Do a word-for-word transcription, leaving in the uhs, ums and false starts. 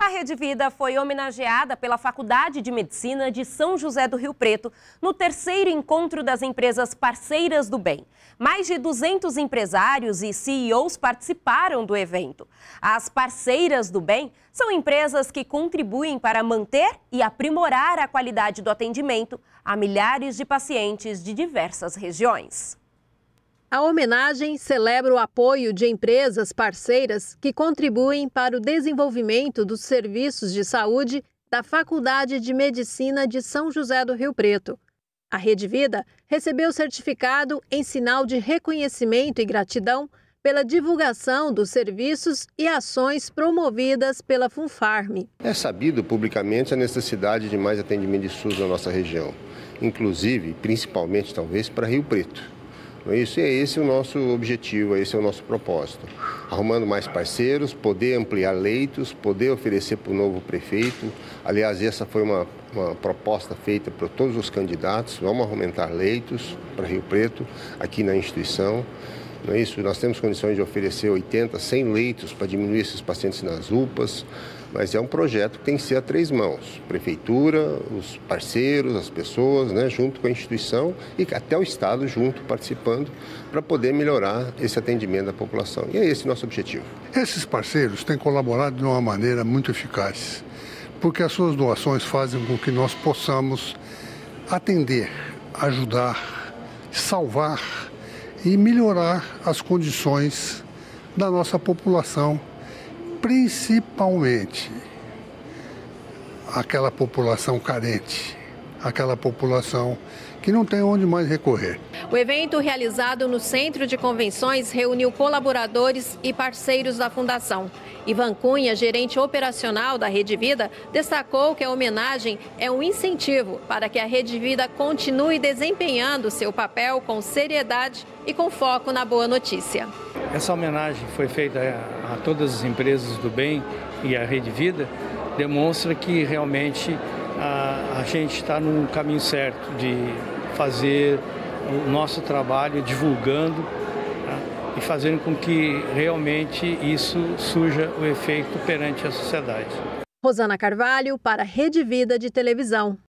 A Rede Vida foi homenageada pela Faculdade de Medicina de São José do Rio Preto no terceiro encontro das empresas parceiras do bem. Mais de duzentos empresários e C E Os participaram do evento. As parceiras do bem são empresas que contribuem para manter e aprimorar a qualidade do atendimento a milhares de pacientes de diversas regiões. A homenagem celebra o apoio de empresas parceiras que contribuem para o desenvolvimento dos serviços de saúde da Faculdade de Medicina de São José do Rio Preto. A Rede Vida recebeu o certificado em sinal de reconhecimento e gratidão pela divulgação dos serviços e ações promovidas pela Funfarm. É sabido publicamente a necessidade de mais atendimento de SUS na nossa região, inclusive, principalmente, talvez, para Rio Preto. Isso, é esse o nosso objetivo, esse é o nosso propósito. Arrumando mais parceiros, poder ampliar leitos, poder oferecer para o novo prefeito. Aliás, essa foi uma, uma proposta feita para todos os candidatos. Vamos aumentar leitos para Rio Preto, aqui na instituição. Não é isso? Nós temos condições de oferecer oitenta, cem leitos para diminuir esses pacientes nas U P As, mas é um projeto que tem que ser a três mãos. Prefeitura, os parceiros, as pessoas, né, junto com a instituição e até o Estado junto, participando, para poder melhorar esse atendimento da população. E é esse o nosso objetivo. Esses parceiros têm colaborado de uma maneira muito eficaz, porque as suas doações fazem com que nós possamos atender, ajudar, salvar e melhorar as condições da nossa população, principalmente aquela população carente, aquela população que não tem onde mais recorrer. O evento realizado no Centro de Convenções reuniu colaboradores e parceiros da Fundação. Ivan Cunha, gerente operacional da Rede Vida, destacou que a homenagem é um incentivo para que a Rede Vida continue desempenhando seu papel com seriedade e com foco na boa notícia. Essa homenagem foi feita a todas as empresas do bem e a Rede Vida, demonstra que realmente a, a gente está no caminho certo de fazer o nosso trabalho divulgando, tá? E fazendo com que realmente isso surja o efeito perante a sociedade. Rosana Carvalho para a Rede Vida de Televisão.